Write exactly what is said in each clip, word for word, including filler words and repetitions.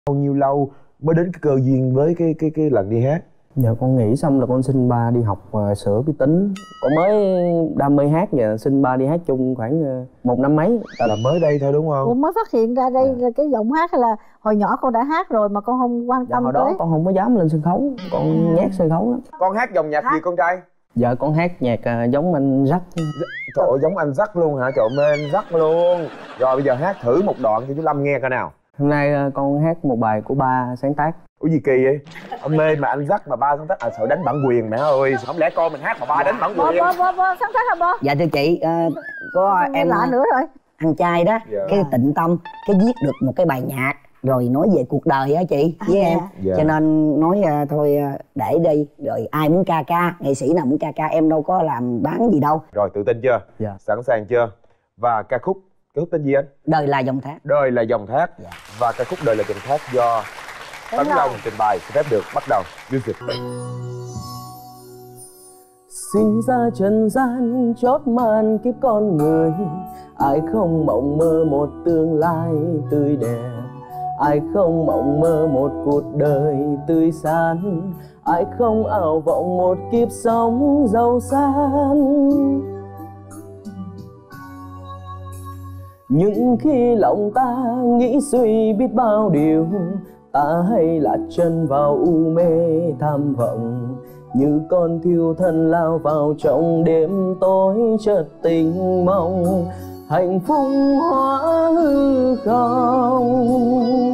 Bao nhiêu lâu mới đến cái cơ duyên với cái cái cái lần đi hát? Dạ con nghỉ xong là con xin ba đi học uh, sửa vi tính. Con mới đam mê hát và xin ba đi hát chung khoảng uh, một năm mấy. Là mới đây thôi đúng không? Ủa mới phát hiện ra đây là cái giọng hát, hay là hồi nhỏ con đã hát rồi mà con không quan Dạ, tâm hồi tới? đó con không có dám lên sân khấu, con à. nhát sân khấu lắm. Con hát dòng nhạc hát. gì con trai? Dạ con hát nhạc uh, giống anh Jack. Trời ơi giống anh Jack luôn hả? Trời mê anh Jack luôn. Rồi bây giờ hát thử một đoạn cho chú Lâm nghe coi nào. Hôm nay uh, con hát một bài của ba sáng tác. Ủa gì kỳ vậy? Ông mê mà anh Jack mà ba sáng tác à? Sợ đánh bản quyền mẹ ơi. Không lẽ con mình hát mà ba đánh bản Bơ quyền? bơ bơ bơ sáng tác hả bơ? Dạ thưa chị, uh, có Em em lạ nữa rồi. ăn chay đó, Dạ. cái tịnh tâm, cái viết được một cái bài nhạc rồi nói về cuộc đời á chị với À, em. dạ. Cho nên nói uh, thôi uh, để đi, rồi ai muốn ca ca, nghệ sĩ nào muốn ca ca, em đâu có làm bán gì đâu. Rồi tự tin chưa? Dạ. Sẵn sàng chưa? Và ca khúc, ca khúc tên gì anh? Đời là dòng thác. Đời là dòng thác. Dạ. Và ca khúc Đời là dòng thác do Tấn Long trình bày. Xin phép được bắt đầu music. Sinh ra trần gian chót màn kiếp con người, ai không mộng mơ một tương lai tươi đẹp, ai không mộng mơ một cuộc đời tươi sáng, ai không ảo vọng một kiếp sống giàu sang. Nhưng khi lòng ta nghĩ suy biết bao điều, ta hay lạc chân vào u mê tham vọng, như con thiêu thân lao vào trong đêm tối chợt tình mong hạnh phúc hóa hư không.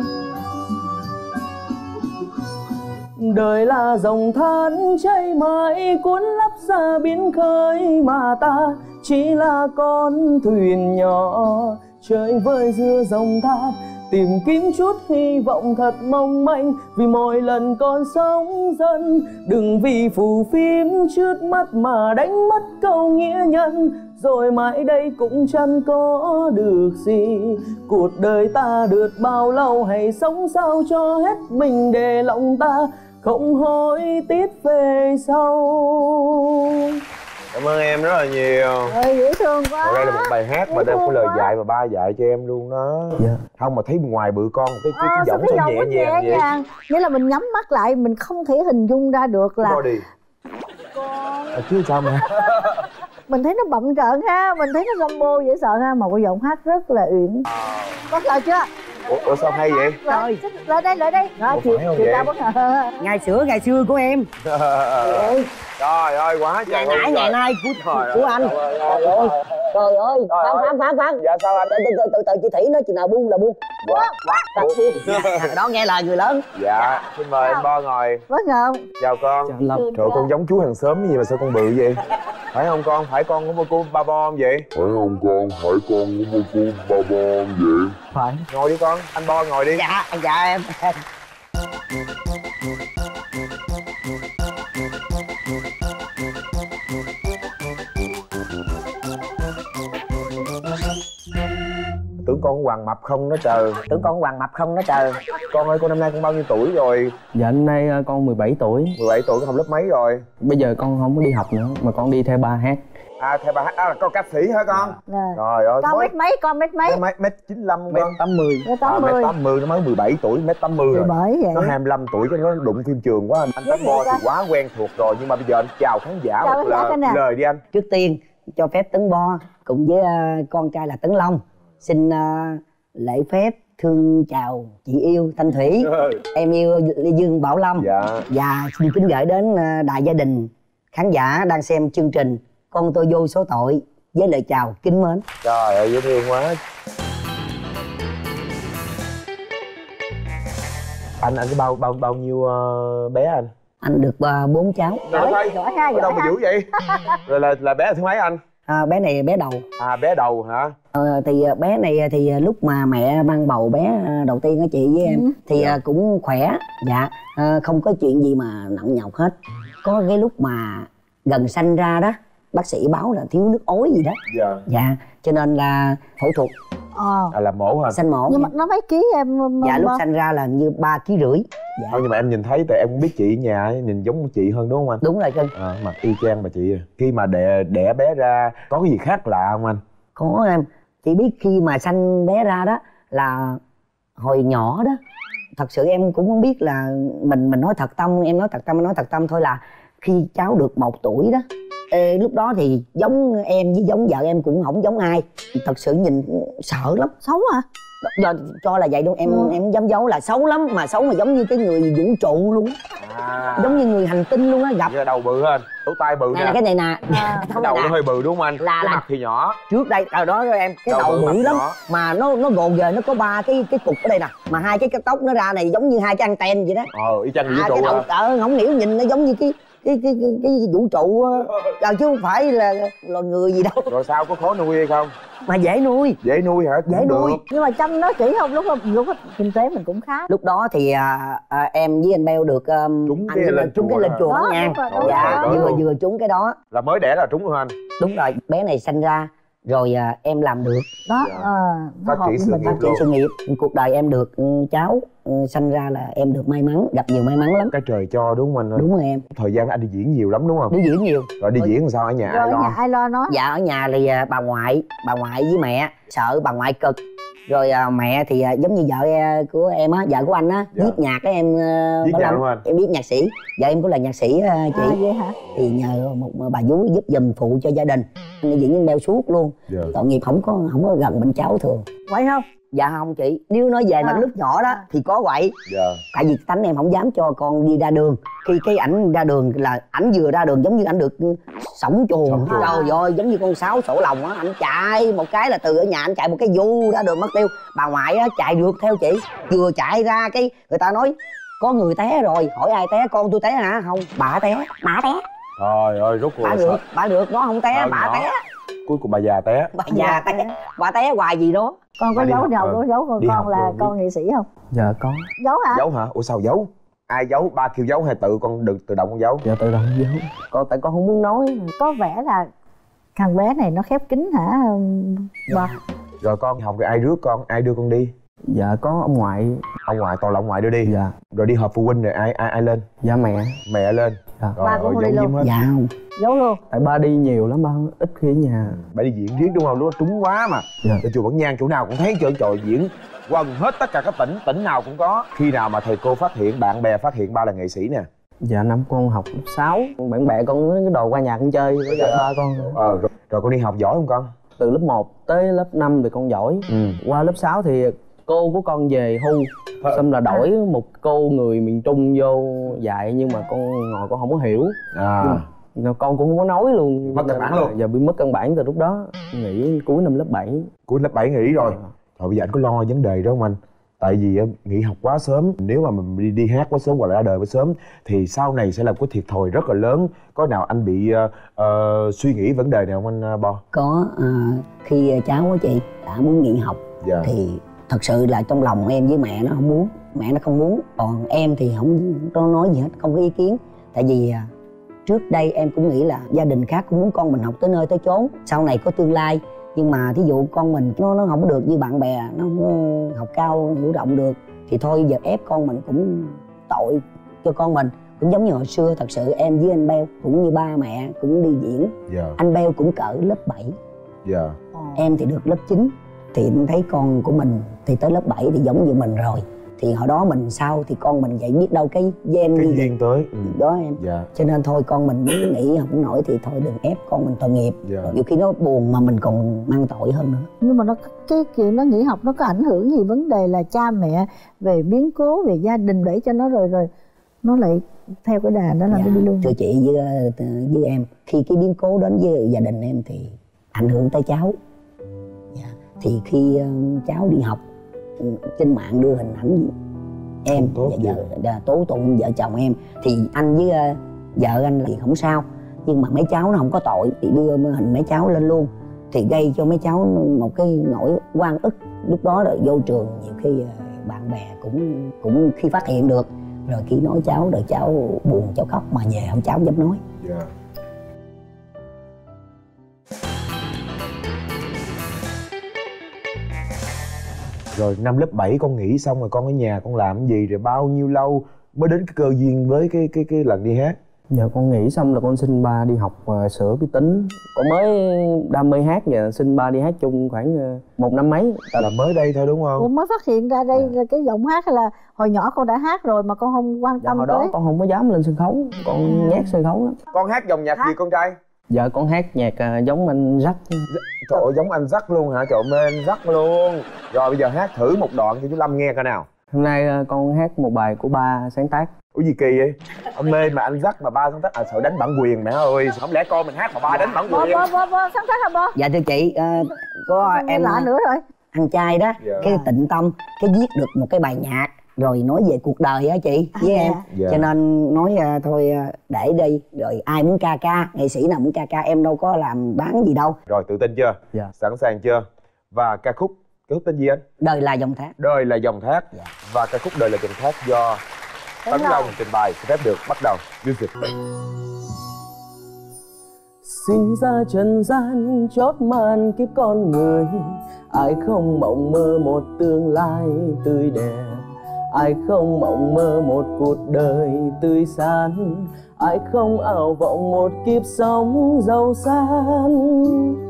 Đời là dòng thác chảy mãi cuốn lấp ra biển khơi, mà ta chỉ là con thuyền nhỏ chơi vơi giữa dòng thác, tìm kiếm chút hy vọng thật mong manh. Vì mỗi lần con sống dần, đừng vì phù phiếm trước mắt mà đánh mất câu nghĩa nhân, rồi mãi đây cũng chẳng có được gì. Cuộc đời ta được bao lâu, hãy sống sao cho hết mình để lòng ta không hối tiếc về sau. Cảm ơn em rất là nhiều. Ơi dễ thương quá. Còn đây là một bài hát mà Dễ đang có thương lời quá. dạy mà ba dạy cho em luôn đó. Dạ. Không mà thấy ngoài bự con cái cái, À, cái sao giọng cái sao giọng nhẹ nó nhẹ nhàng vậy. nhàng. Nghĩa là mình nhắm mắt lại mình không thể hình dung ra được là Body. À, chứ sao mà. mình thấy nó bậm trợn ha, mình thấy nó Rambo dễ sợ ha, mà cái giọng hát rất là uyển. Có sợ chưa? Ủa, ủa sao hay vậy? Rồi, lại đây, lại đây. Đó, Ủa, chiều phải không chiều vậy? cao bất ngờ. Ngày xưa ngày xưa của em. Trời ơi quá trời. Ngày nãy ngày nay của, Trời của ơi, anh. trời ơi. Trời ơi, trời ơi, Trời khoan ơi. khoan khoan khoan. Dạ sao anh? Từ từ từ từ chị Thủy nói chừng nào buông là buông. Dạ. Dạ, đó nghe lời người lớn. Dạ, xin mời anh Bo ngồi. Bất ngờ. Chào con. Chào anh Lâm. Trời ơi, con giống chú hàng xóm gì mà sao con bự vậy? Phải không con? Phải con của cô ba bo không vậy? Phải không con? Phải con của cô ba bon vậy? Phải. Ngồi đi con, anh Bo ngồi đi. Dạ, dạ em. Tưởng con Hoàng Mập không đó trời. Tưởng con Hoàng Mập không đó trời. Con ơi, con năm nay con bao nhiêu tuổi rồi? Dạ hôm nay uh, con mười bảy tuổi. mười bảy tuổi, con học lớp mấy rồi? Bây giờ con không có đi học nữa mà con đi theo ba hát. À, theo bà hát, à là con ca sĩ hả con? Rồi. Trời ơi, Con mới- mét mấy, con mét mấy? mét mét chín lăm Mét con. tám mươi. Mét À, tám mét mươi. tám mươi, nó mới mười bảy tuổi, mét tám mươi Thì rồi. bởi vậy. Nó hai mươi lăm tuổi cho nó đụng phim trường quá. Anh Giới Tấn Bo thiệu thì quá quen thuộc rồi, nhưng mà bây giờ anh chào khán giả Chào một khán giả lời, kênh nào. lời đi anh. Trước tiên cho phép Tấn Bo cùng với ờ, con trai là Tấn Long xin ờ, lễ phép thương chào chị yêu Thanh Thủy, em yêu Lê Dương Bảo Lâm. Dạ. Và xin kính gửi đến ờ, đại gia đình khán giả đang xem chương trình Con Tôi Vô Số Tội với lời chào kính mến. Trời ơi, dễ thương quá. Anh anh có bao bao bao nhiêu ờ, bé anh? Anh được ờ, bốn cháu. Giỏi Giỏi, giỏi ha, Ở giỏi đâu mà ha. dữ vậy? Rồi là là bé thứ mấy anh? À, bé này bé đầu. À bé đầu hả? Ờ, thì ờ, bé này thì ờ, lúc mà mẹ mang bầu bé ờ, đầu tiên á chị với em Ừ. thì ờ, cũng khỏe. Dạ, ờ, không có chuyện gì mà nặng nhọc hết. Có cái lúc mà gần sanh ra đó, bác sĩ báo là thiếu nước ối gì đó. Dạ. Dạ, cho nên là phẫu thuật Ờ. À là mổ hả? sanh mổ. Nhưng mà nó mấy ký em? Dạ, lúc Bo? sanh ra là như ba ký rưỡi. Dạ. Thôi nhưng mà em nhìn thấy tại em cũng biết chị ở nhà nhìn giống chị hơn đúng không anh? Đúng rồi cưng. À, mặt y chang bà chị. Khi mà đẻ đẻ bé ra có cái gì khác lạ không anh? Có em, chị biết khi mà sanh bé ra đó là hồi nhỏ đó Thật sự em cũng không biết là mình mình nói thật tâm, em nói thật tâm, nói thật tâm thôi, là khi cháu được một tuổi đó, ê, lúc đó thì giống em với giống vợ em cũng không giống ai. Thật sự nhìn sợ lắm. Xấu hả? Do cho là vậy đâu em. Ừ. Em không dám giấu là xấu lắm, mà xấu mà giống như cái người vũ trụ luôn. À. Giống như người hành tinh luôn á. Gặp giờ đầu bự hơn, lỗ tai bự nè. Này, cái này nè. À, cái đầu nó hơi bự đúng không anh? Là, cái là mặt thì nhỏ. Trước đây ở đó em cái đầu, đầu bự lắm nhỏ. Mà nó nó gồ ghề, nó có ba cái cái cục ở đây nè, mà hai cái cái tóc nó ra này giống như hai cái anten vậy đó. Ờ y chang vũ à, trụ. Cái đầu ờ, không hiểu, nhìn nó giống như cái cái cái cái, cái vũ trụ à, chứ không phải là loài người gì đâu. Rồi sao, có khó nuôi hay không? Mà dễ nuôi. Dễ nuôi hả? Dễ nuôi. Được. Nhưng mà chăm nó kỹ không? Lúc đó, lúc đó kinh tế mình cũng khá. Lúc đó thì à, à, em với anh Beo được um, trúng anh cái lên trúng cái lên chùa Bắn Nhang. Dạ, vừa vừa trúng cái đó. Là mới đẻ là trúng luôn anh? Đúng rồi, bé này sinh ra rồi à, em làm được đó. Dạ. À, phát triển sự nghiệp, phát triển sự nghiệp. Cuộc đời em được cháu sinh ra là em được may mắn, gặp nhiều may mắn lắm. Cái trời cho đúng không anh? Đúng rồi em. Thời gian anh đi diễn nhiều lắm đúng không? Đi diễn nhiều. Rồi đi diễn làm sao, ở nhà rồi ai lo? Nhà ai lo nó? Dạ ở nhà thì à, bà ngoại, bà ngoại với mẹ. Sợ bà ngoại cực. Rồi à, mẹ thì à, giống như vợ của em á, vợ của anh á, dạ. viết nhạc á em. Viết nhạc luôn anh? Em biết nhạc sĩ. Vợ em cũng là nhạc sĩ à, chị. À, vậy hả? Thì nhờ một bà vú giúp giùm phụ cho gia đình. Anh đi diễn với Beo suốt luôn. Dạ. Tội nghiệp không có không có gần bên cháu thường. Vậy không? Dạ không chị, nếu nói về À. mặt lúc nhỏ đó thì có quậy. Dạ. Tại vì tánh em không dám cho con đi ra đường. Khi cái ảnh ra đường là ảnh vừa ra đường giống như ảnh được sổng chuồng. Sổng chuồng. Trời ơi, giống như con sáo sổ lòng á. Ảnh chạy một cái là từ ở nhà ảnh chạy một cái du ra đường mất tiêu. Bà ngoại á chạy rượt theo chị. Vừa chạy ra cái người ta nói có người té rồi. Hỏi ai té? Con tôi té hả? Không, bà té. Bà té. Trời ơi, rốt cuộc Bà được, bà được, nó không té, Ờ, bà nhỏ. té. Cuối cùng bà già té. Bà già té, bà té hoài gì đó. Con có Bà đi giấu học, đâu? ờ, Có giấu con đi con học là rồi con nghệ sĩ không? Dạ có. Giấu hả? Giấu hả? Ủa sao giấu? Ai giấu? Ba kêu giấu hay tự con được tự động con giấu? Dạ tự động giấu. Con tại con không muốn nói. Có vẻ là thằng bé này nó khép kín hả ba? Rồi con học rồi ai rước con? Ai đưa con đi? Dạ có ông ngoại. Ông ngoại, toàn là ông ngoại đưa đi. Dạ. Rồi đi họp phụ huynh rồi ai ai ai lên? Dạ mẹ. Mẹ lên. Dạ. Rồi, Ba cũng rồi đi giấu luôn. giếm hết. Dạ không. Giấu luôn. Tại ba đi nhiều lắm, ba ít khi ở nhà. Bà đi diễn riết đúng không? Lúc đó trúng quá mà. Dạ. Ở chùa Bắn Nhang chỗ nào cũng thấy trơn trọi diễn quần hết tất cả các tỉnh, tỉnh nào cũng có. Khi nào mà thầy cô phát hiện, bạn bè phát hiện ba là nghệ sĩ nè? Dạ năm con học lớp sáu, bạn bè con cái đồ qua nhà con chơi với dạ. ba con. Ờ, rồi, rồi con đi học giỏi không con? Từ lớp một tới lớp năm thì con giỏi. Ừ. Qua lớp sáu thì cô của con về hưu, xong là đổi một cô người miền Trung vô dạy, nhưng mà con ngồi con không có hiểu. À. Nhưng con cũng không có nói luôn. Mất căn bản luôn. Giờ bị mất căn bản từ lúc đó. Nghỉ cuối năm lớp bảy. Cuối lớp bảy nghỉ rồi. Rồi bây giờ anh có lo vấn đề đó không anh? Tại vì nghỉ học quá sớm, nếu mà mình đi đi hát quá sớm hoặc là ra đời quá sớm thì sau này sẽ là một cái thiệt thòi rất là lớn. Có nào anh bị uh, uh, suy nghĩ vấn đề này không anh uh, Bo? Có, à, khi cháu của chị đã muốn nghỉ học. Dạ. Thì thật sự là trong lòng em với mẹ nó không muốn, mẹ nó không muốn. Còn em thì không có nói gì hết, không có ý kiến. Tại vì à, trước đây em cũng nghĩ là gia đình khác cũng muốn con mình học tới nơi tới chốn, sau này có tương lai. Nhưng mà thí dụ con mình nó nó không được như bạn bè, nó không có học cao hiểu rộng được, thì thôi giờ ép con mình cũng tội cho con mình. Cũng giống như hồi xưa, thật sự em với anh Beo cũng như ba mẹ cũng đi diễn. Dạ. Anh Beo cũng cỡ lớp bảy. Dạ. Em thì được lớp chín. Thì em thấy con của mình thì tới lớp bảy thì giống như mình rồi. Thì hồi đó mình sao thì con mình vậy, biết đâu cái gen cái như duyên tới. Ừ. đó em. Dạ. Cho nên thôi con mình muốn nghỉ học không nổi thì thôi đừng ép con mình tội nghiệp. Dạ. Nhiều khi nó buồn mà mình còn mang tội hơn nữa. Nhưng mà nó cái chuyện nó nghỉ học nó có ảnh hưởng gì vấn đề là cha mẹ về biến cố về gia đình để cho nó rồi rồi nó lại theo cái đà đó là Dạ. nó đi luôn? Thưa chị với, với em, khi cái biến cố đến với gia đình em thì ảnh hưởng tới cháu. Dạ. Thì khi uh, cháu đi học, trên mạng đưa hình ảnh em tốt và vợ tố tụng vợ chồng em, thì anh với uh, vợ anh thì không sao, nhưng mà mấy cháu nó không có tội thì đưa hình mấy cháu lên luôn, thì gây cho mấy cháu một cái nỗi oan ức. Lúc đó rồi vô trường nhiều khi uh, bạn bè cũng cũng khi phát hiện được rồi khi nói cháu, rồi cháu buồn cháu khóc mà về không cháu dám nói. Dạ. Rồi năm lớp bảy con nghỉ xong rồi con ở nhà con làm cái gì, rồi bao nhiêu lâu mới đến cái cơ duyên với cái cái cái lần đi hát? Dạ con nghỉ xong là con xin ba đi học uh, sửa vi tính. Con mới đam mê hát và xin ba đi hát chung khoảng uh, một năm mấy. Là mới đây thôi đúng không? Con mới phát hiện ra đây là cái giọng hát, hay là hồi nhỏ con đã hát rồi mà con không quan dạ, tâm hồi tới? đó con không có dám lên sân khấu, con à. nhát sân khấu lắm. Con hát dòng nhạc hát. gì con trai? Dạ con hát nhạc uh, giống anh Jack. Trời ơi, giống anh Jack luôn hả? Trời ơi, mê anh Jack luôn. Rồi bây giờ hát thử một đoạn cho chú Lâm nghe coi nào. Hôm nay uh, con hát một bài của ba sáng tác. Ủa gì kỳ vậy? Ông mê mà anh Jack mà ba sáng tác à? Sợ đánh bản quyền mẹ ơi. Không lẽ con mình hát mà ba đánh bản quyền? Bơ bơ bơ sáng tác hả bơ? Dạ thưa chị, uh, có không em lạ nữa rồi. Anh trai đó, dạ. cái tịnh tâm, cái viết được một cái bài nhạc rồi nói về cuộc đời á chị với à, em dạ. Cho nên nói uh, thôi uh, để đi, rồi ai muốn ca ca, nghệ sĩ nào muốn ca ca, em đâu có làm bán gì đâu. Rồi tự tin chưa? Dạ. Sẵn sàng chưa? Và ca khúc, ca khúc tên gì anh? Đời là dòng thác. Đời là dòng thác. Dạ. Và ca khúc Đời là dòng thác do Tấn Long trình bày. Xin phép được bắt đầu music. Sinh ra trần gian chót màn kiếp con người, ai không mộng mơ một tương lai tươi đẹp, ai không mộng mơ một cuộc đời tươi sáng, ai không ảo vọng một kiếp sống giàu sang.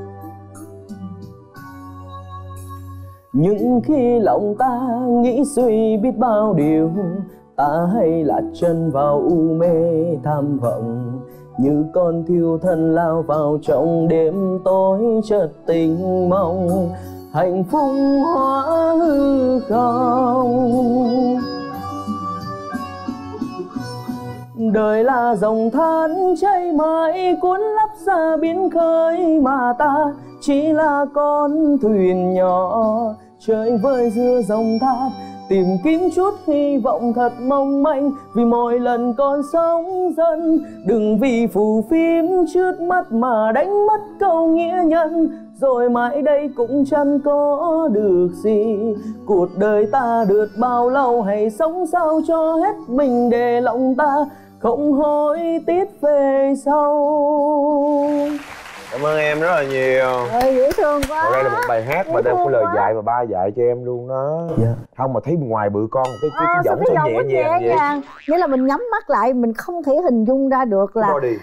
Nhưng khi lòng ta nghĩ suy biết bao điều, ta hay lạc chân vào u mê tham vọng, như con thiêu thân lao vào trong đêm tối chợt tình mong hạnh phúc hóa hư không. Đời là dòng than chảy mãi cuốn lấp ra biển khơi, mà ta chỉ là con thuyền nhỏ chơi vơi giữa dòng thác, tìm kiếm chút hy vọng thật mong manh. Vì mỗi lần con sống dần, đừng vì phù phiếm trước mắt mà đánh mất câu nghĩa nhân, rồi mãi đây cũng chẳng có được gì. Cuộc đời ta được bao lâu, hãy sống sao cho hết mình để lòng ta không hối tiếc về sau. Cảm ơn em rất là nhiều. Ơi dễ thương quá. Còn đây là một bài hát mà đây có lời dạy mà ba dạy cho em luôn đó. Dạ. Không mà thấy ngoài bự con cái cái, à, cái giọng cái sao nhẹ nhàng vậy. nhàng. Nghĩa là mình nhắm mắt lại mình không thể hình dung ra được là Body.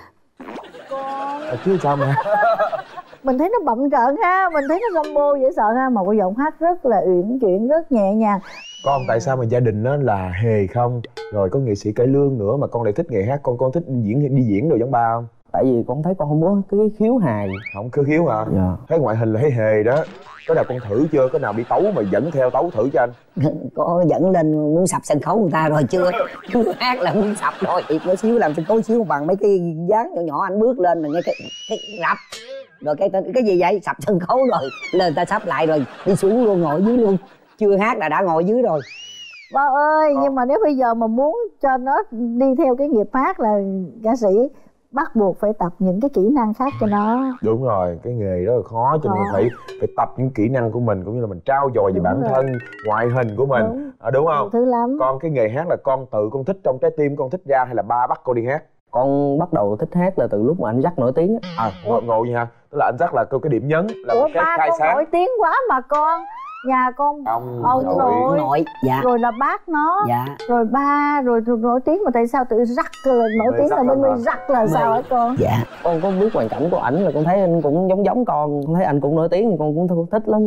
con à, chứ sao mà mình thấy nó bậm trợn ha, mình thấy nó combo dễ sợ ha, mà cái giọng hát rất là uyển chuyển, rất nhẹ nhàng. Con tại sao mà gia đình nó là hề không, rồi có nghệ sĩ cải lương nữa mà con lại thích nghệ hát, con con thích đi diễn đi diễn đồ giống ba không? Tại vì con thấy con không có cái khiếu hài. Không khiếu khiếu hả? Dạ. Thấy ngoại hình là thấy hề đó. Có nào con thử chưa? Có nào bị tấu mà dẫn theo tấu thử cho anh? Có dẫn lên muốn sập sân khấu người ta rồi chưa? Hát là muốn sập rồi. Có xíu làm sân khấu xíu bằng mấy cái dáng nhỏ nhỏ anh bước lên mà nghe cái cái rập. Rồi cái cái gì vậy? Sập sân khấu rồi. Lên ta sắp lại rồi đi xuống luôn, ngồi dưới luôn. Chưa hát là đã ngồi dưới rồi. Ba ơi, con. Nhưng mà nếu bây giờ mà muốn cho nó đi theo cái nghiệp hát là ca sĩ, bắt buộc phải tập những cái kỹ năng khác cho nó. Đúng rồi, cái nghề đó là khó, cho nên à. phải phải tập những kỹ năng của mình, cũng như là mình trau dồi về bản rồi. thân, ngoại hình của mình. Đúng, à, đúng không? Thứ lắm. Con cái nghề hát là con tự con thích trong trái tim con thích ra, hay là ba bắt con đi hát? Con bắt đầu thích hát là từ lúc mà anh Jack nổi tiếng á. À, ngộ, ngộ vậy hả? Tức là anh Jack là cái điểm nhấn, là Ủa, một cái ba khai con sáng. nổi tiếng quá mà con. Nhà con ông ông nội, nội, nội. Dạ. Rồi là bác nó, dạ. Rồi ba, rồi, rồi nổi tiếng mà tại sao tự rắc là nổi Mê tiếng là bên bên rắc là sao hả con? Dạ. Con có biết hoàn cảnh của ảnh là con thấy anh cũng giống giống con, con thấy anh cũng nổi tiếng thì con cũng thích lắm.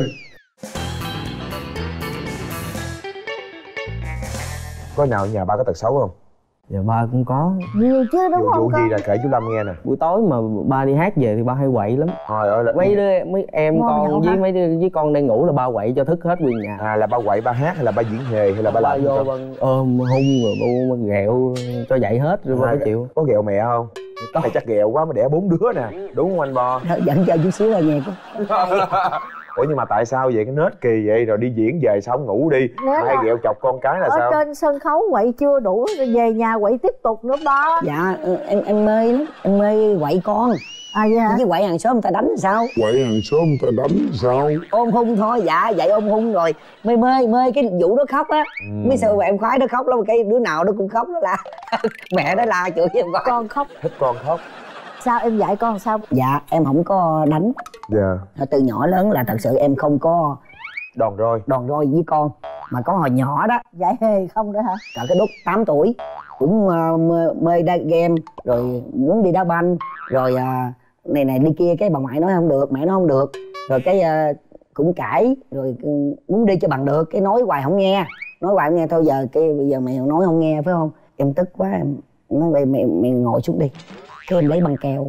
Có nào ở nhà ba có tật xấu không? Dạ ba cũng có. Nhiều chứ đúng vụ, không vụ con? gì là kể chú Lâm nghe nè. Buổi tối mà ba đi hát về thì ba hay quậy lắm. Trời ơi là... Mấy đứa, mấy em Ngon con với hả? mấy đứa với con đang ngủ là ba quậy cho thức hết nguyên nhà. À là ba quậy ba hát hay là ba diễn hề hay là ba làm vô gì ba ôm hung rồi bu ghẹo cho dậy hết rồi ba phải chịu. Có ghẹo mẹ không? Có. Mày chắc ghẹo quá mà đẻ bốn đứa nè, đúng không anh Bo? Dẫn cho chút xíu là nghe có. Ủa nhưng mà tại sao vậy, cái nết kỳ vậy, rồi đi diễn về xong ngủ đi, mai ghẹo chọc con cái là ở sao? trên sân khấu quậy chưa đủ, về nhà quậy tiếp tục nữa ba. Dạ em em mê lắm, em mê quậy con. À vậy hả? Chứ quậy hàng xóm người ta đánh sao? Quậy hàng xóm người ta đánh sao? Ôm hung thôi, dạ vậy ôm hung rồi mê mê mê cái vụ đó khóc á. Ừ. Mấy sao em khoái nó khóc lắm, cái đứa nào nó cũng khóc, nó la mẹ nó la chửi em con. Con khóc. Thích con khóc. Sao em dạy con sao? Dạ em không có đánh. Dạ. Từ nhỏ lớn là thật sự em không có đòn roi đòn roi với con. mà có hồi nhỏ đó dạy hề không đó hả? cả cái đốt tám tuổi cũng uh, mê, mê đá game rồi muốn đi đá banh rồi uh, này này đi kia, cái bà ngoại nói không được, mẹ nói không được, rồi cái uh, cũng cãi rồi muốn đi cho bằng được, cái nói hoài không nghe, nói hoài không nghe, thôi giờ cái bây giờ mẹ nói không nghe phải không, em tức quá em nói vậy mẹ mẹ ngồi xuống đi, cái em lấy băng keo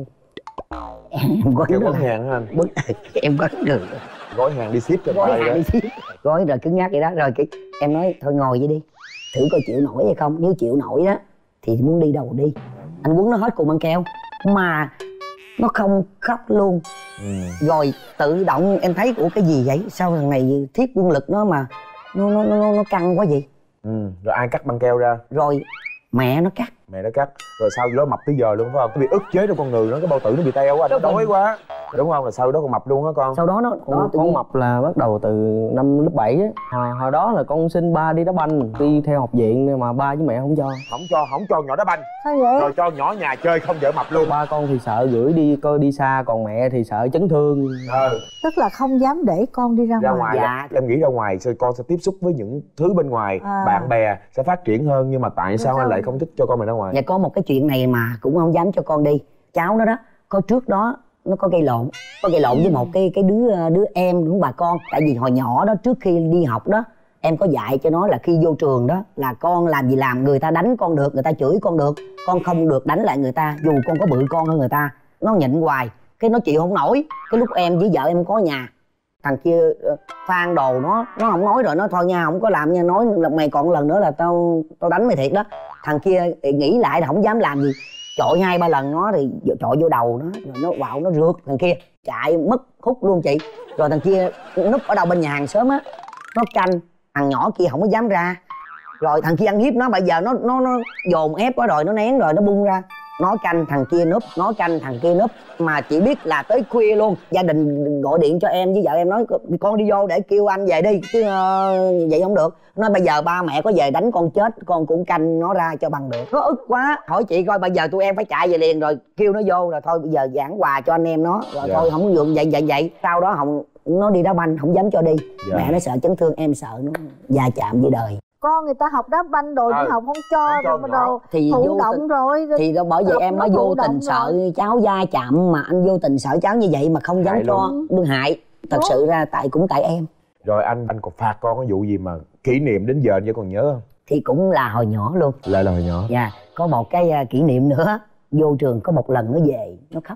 em gói gói hàng hả anh? Đúng, em gói được gói hàng đi ship cho gói bài hàng đi ship, gói rồi cứng nhắc vậy đó, rồi cái em nói thôi ngồi vậy đi thử coi chịu nổi hay không, nếu chịu nổi đó thì muốn đi đâu đi. Anh quấn nó hết cùng băng keo mà nó không khóc luôn. Ừ. Rồi tự động em thấy của cái gì vậy, sao thằng này thiết quân lực nó mà nó nó nó, nó căng quá vậy. Ừ. Rồi ai cắt băng keo ra? Rồi mẹ nó cắt. Mẹ nó cắt. Rồi sau đó mập tới giờ luôn phải không? Nó bị ức chế trong con người nó, cái bao tử nó bị teo quá, nó đói quá. Đúng không? Là sau đó con mập luôn hả con? Sau đó nó con, con mập là bắt đầu từ năm lớp bảy á. Hồi, hồi đó là con xin ba đi đá banh, đi theo học viện mà ba với mẹ không cho. Không cho, không cho nhỏ đá banh. Sao vậy? Rồi cho nhỏ nhà chơi không vợ mập luôn. Ba con thì sợ gửi đi coi đi xa, còn mẹ thì sợ chấn thương. Ừ. Tức là không dám để con đi ra, ra ngoài. ngoài. Dạ. Em nghĩ ra ngoài con sẽ tiếp xúc với những thứ bên ngoài, à. bạn bè sẽ phát triển hơn, nhưng mà tại sao, sao anh lại không thích cho con mình ra ngoài? Dạ có một cái chuyện này mà cũng không dám cho con đi. Cháu nó đó, có trước đó nó có gây lộn, có gây lộn với một cái cái đứa đứa em của bà con. Tại vì hồi nhỏ đó trước khi đi học đó em có dạy cho nó là khi vô trường đó là con làm gì làm, người ta đánh con được, người ta chửi con được, con không được đánh lại người ta dù con có bự con hơn người ta. Nó nhịn hoài, cái nó chịu không nổi. Cái lúc em với vợ em có nhà, thằng kia phan đồ nó, nó không nói rồi nó thôi nha, không có làm nha, nói là mày còn lần nữa là tao tao đánh mày thiệt đó. Thằng kia nghĩ lại là không dám làm gì, chọi hai ba lần nó thì chọi vô đầu nó, rồi nó quạo nó rượt thằng kia chạy mất hút luôn chị. Rồi thằng kia núp ở đâu bên nhà hàng xóm á, nó canh, thằng nhỏ kia không có dám ra. Rồi thằng kia ăn hiếp nó, bây giờ nó nó nó dồn ép quá rồi nó nén rồi nó bung ra, nó canh thằng kia núp, nó canh thằng kia núp. Mà chỉ biết là tới khuya luôn, gia đình gọi điện cho em với vợ em nói con đi vô để kêu anh về đi chứ uh, vậy không được. Nói bây giờ ba mẹ có về đánh con chết con cũng canh nó ra cho bằng được. Nó ức quá, hỏi chị coi bây giờ tụi em phải chạy về liền rồi kêu nó vô, rồi thôi bây giờ giảng quà cho anh em nó rồi. Dạ. Thôi không được vậy vậy vậy. Sau đó không, nó đi đá banh không dám cho đi. Dạ. Mẹ nó sợ chấn thương, em sợ nó va chạm với đời. Con người ta học đá banh rồi à, đi học không cho, không cho đâu thì thụ động tình, rồi thì đó bởi vậy em mới vô tình sợ rồi. Cháu va chạm mà anh vô tình sợ cháu như vậy mà không dám cho đương hại. Thật Đúng. sự ra tại cũng tại em. Rồi anh anh còn phạt con cái vụ gì mà kỷ niệm đến giờ anh vẫn còn nhớ không? Thì cũng là hồi nhỏ luôn. Lại là hồi nhỏ. Dạ, có một cái uh, kỷ niệm nữa. Vô trường có một lần nó về nó khóc.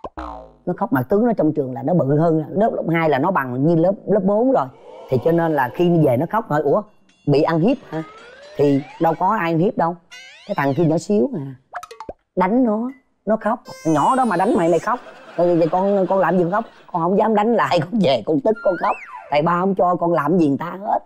Nó khóc mà tướng nó trong trường là nó bự hơn, lớp lớp hai là nó bằng như lớp lớp bốn rồi. Thì cho nên là khi về nó khóc hỏi ủa bị ăn hiếp hả? Thì đâu có ai ăn hiếp đâu. Cái thằng kia nhỏ xíu à, đánh nó, nó khóc. Nhỏ đó mà đánh mày mày khóc. Rồi con con làm gì khóc? Con không dám đánh lại, con về con tức con khóc. Tại ba không cho con làm gì người ta hết.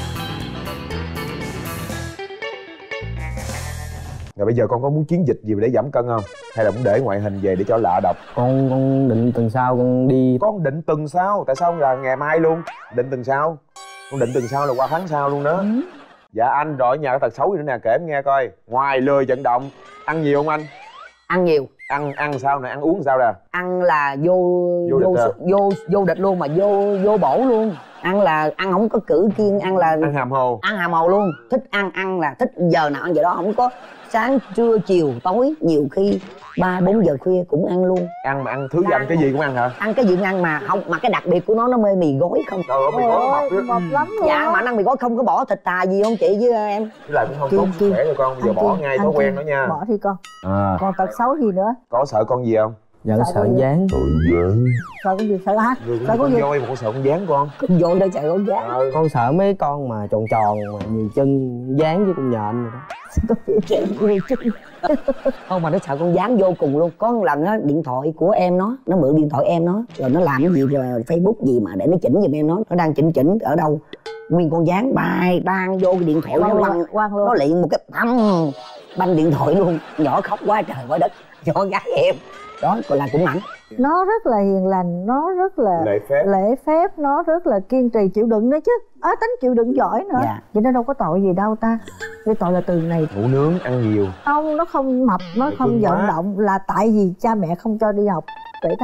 Rồi bây giờ con có muốn chiến dịch gì để giảm cân không? Hay là muốn để ngoại hình về để cho lạ độc? Con con định tuần sau con đi. Con định tuần sau? Tại sao không là ngày mai luôn? Định tuần sau? Con định tuần sau là qua tháng sau luôn đó. Ừ. Dạ anh, rồi ở nhà có tật xấu gì nữa nè, kể em nghe coi. Ngoài lười vận động, ăn nhiều không anh? Ăn nhiều. Ăn ăn sao nè, ăn uống sao nè? Ăn là vô vô vô địch, vô, vô, vô địch luôn mà vô vô bổ luôn. Ăn là ăn không có cử kiêng, ăn là ăn hàm hồ. Ăn hàm hồ luôn, thích ăn ăn là thích giờ nào ăn giờ đó, không có sáng trưa chiều tối, nhiều khi ba bốn giờ khuya cũng ăn luôn. Ăn mà ăn thứ gì, ăn cái gì cũng ăn hả? Ăn cái gì cũng ăn mà không, mà cái đặc biệt của nó nó mê mì gói không. Trời ơi, mì gói mập, mập lắm luôn. Dạ mà ăn mì gói không có bỏ thịt thà gì không chị với em? Cái này cũng không tốt sức khỏe cho con, bây giờ bỏ ngay thói quen đó nha. Bỏ đi con. À. Còn tật xấu gì nữa? Có sợ con gì không? Dạ sợ, sợ dán. Sợ dán. Sợ con gì? Sợ hả? Sợ con gì? Voi mà con sợ con dán con. Con voi đâu sợ con dán. Ờ. Con sợ mấy con mà tròn tròn mà nhiều chân dán với con nhện rồi đó. Không mà nó sợ con dán vô cùng luôn. Có một lần á, điện thoại của em nó, nó mượn điện thoại em nó, rồi nó làm cái gì rồi Facebook gì mà để nó chỉnh giùm em nó, nó đang chỉnh chỉnh ở đâu, nguyên con dán bay đang vô cái điện thoại nó lăn, nó liền một cái băm banh điện thoại luôn. Nhỏ khóc quá trời quá đất, nhỏ gái em đó còn là cũng mạnh. Nó rất là hiền lành, nó rất là lễ phép, lễ phép nó rất là kiên trì chịu đựng nữa chứ. Á, tính chịu đựng giỏi nữa. Dạ. Vậy nó đâu có tội gì đâu ta. Cái tội là từ này ngủ nướng ăn nhiều. Không, nó không mập, nó không vận động là tại vì cha mẹ không cho đi học thể thao.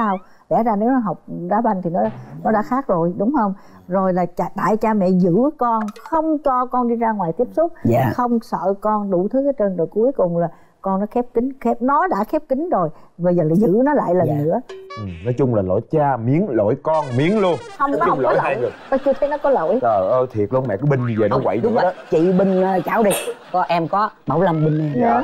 lẽ ra nếu nó học đá banh thì nó nó đã khác rồi, đúng không? Rồi là tại cha mẹ giữ con, không cho con đi ra ngoài tiếp xúc, dạ. không sợ con đủ thứ hết trơn, rồi cuối cùng là con nó khép kín, khép nó đã khép kín rồi, bây giờ là giữ nó lại lần dạ. nữa. Ừ, nói chung là lỗi cha miếng, lỗi con miếng luôn. Không, nói nó chung không lỗi có hai lỗi, người. tôi chưa thấy nó có lỗi. Trời ơi thiệt luôn, mẹ cứ binh về nó quậy đúng nữa rồi. đó. Chị binh cháu đi, có em có Bảo Lâm binh em. Dạ.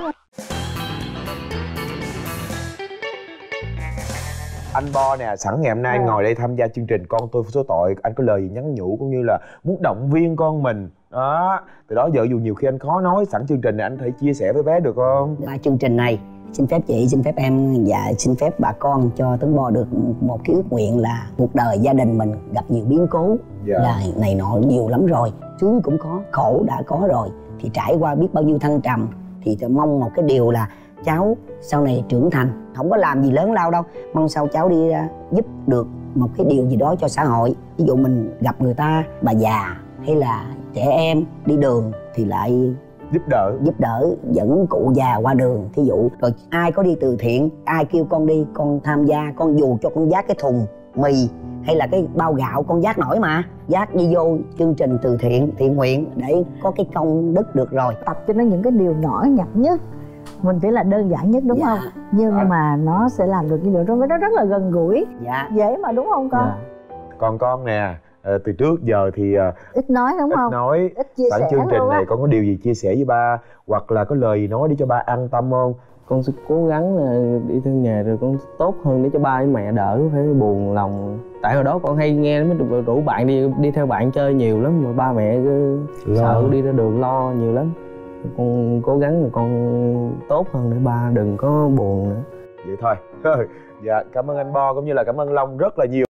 Anh Bo nè, sẵn ngày hôm nay à. ngồi đây tham gia chương trình Con Tôi Số Tội, anh có lời gì nhắn nhủ cũng như là muốn động viên con mình đó, từ đó giờ dù nhiều khi anh khó nói, sẵn chương trình này anh thể chia sẻ với bé được không? Qua chương trình này xin phép chị, xin phép em và xin phép bà con cho Tấn Bo được một cái ước nguyện là cuộc đời gia đình mình gặp nhiều biến cố dạ. là này nọ nhiều lắm rồi, sướng cũng có, khổ đã có rồi, thì trải qua biết bao nhiêu thăng trầm, thì tôi mong một cái điều là cháu sau này trưởng thành, không có làm gì lớn lao đâu, mong sao cháu đi uh, giúp được một cái điều gì đó cho xã hội. Ví dụ mình gặp người ta bà già hay là trẻ em đi đường thì lại giúp đỡ giúp đỡ dẫn cụ già qua đường, thí dụ. Rồi ai có đi từ thiện, ai kêu con đi con tham gia, con dù cho con vác cái thùng mì hay là cái bao gạo con vác nổi mà, vác đi vô chương trình từ thiện thiện nguyện để có cái công đức được rồi. Tập cho nó những cái điều nhỏ nhặt nhất, mình thấy là đơn giản nhất đúng dạ. không? Nhưng à. mà nó sẽ làm được những điều đó, nó rất là gần gũi, dạ. dễ mà đúng không con? Dạ. Còn con nè, từ trước giờ thì ít nói đúng ít không? nói, ít chia sẵn sẻ chương trình này á. con có điều gì chia sẻ với ba, hoặc là có lời gì nói để cho ba an tâm không? Con sẽ cố gắng đi theo nghề rồi con tốt hơn để cho ba với mẹ đỡ phải buồn lòng. Tại hồi đó con hay nghe mấy rủ bạn đi đi theo bạn chơi nhiều lắm, mà ba mẹ cứ sợ đi ra đường lo nhiều lắm. Con cố gắng là con tốt hơn để ba đừng có buồn nữa. Vậy thôi. Dạ, cảm ơn anh Bo cũng như là cảm ơn Long rất là nhiều.